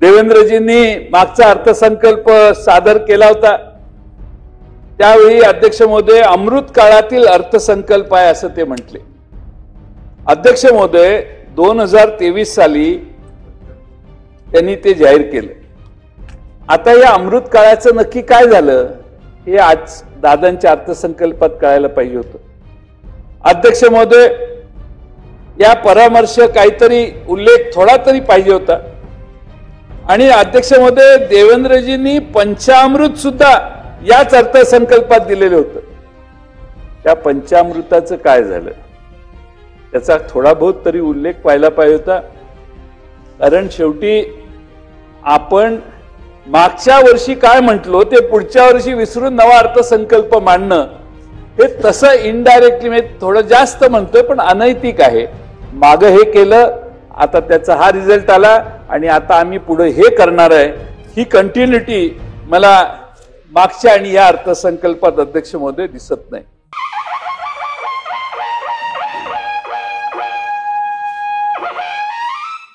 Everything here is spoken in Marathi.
देवेंद्रजींनी मागचा अर्थसंकल्प सादर केला होता त्यावेळी अध्यक्ष महोदय अमृत काळातील अर्थसंकल्प आहे असं ते म्हटले। अध्यक्ष महोदय 2023 साली त्यांनी ते जाहीर केलं। आता या अमृत काळाचं नक्की काय झालं हे आज दादांच्या अर्थसंकल्पात कळायला पाहिजे होतं। अध्यक्ष महोदय या परामर्श काहीतरी उल्लेख थोडा तरी पाहिजे होता आणि अध्यक्ष महोदय देवेंद्रजींनी पंचामृत सुद्धा याच अर्थसंकल्पात दिलेले होतं। त्या पंचामृताचं काय झालं त्याचा थोडा बहुत तरी उल्लेख पाहायला पाहिजे होता, कारण शेवटी आपण मागच्या वर्षी काय म्हटलो ते पुढच्या वर्षी विसरून नवा अर्थसंकल्प मांडणं हे तसं इनडायरेक्टली मी थोडं जास्त म्हणतोय पण अनैतिक आहे। मागे हे केलं, आता त्याचा हा रिझल्ट आला आणि आता आम्ही पुढे हे करणार आहे, ही कंटिन्युटी मला मागच्या आणि या अर्थसंकल्पात अध्यक्ष महोदय दिसत नाही।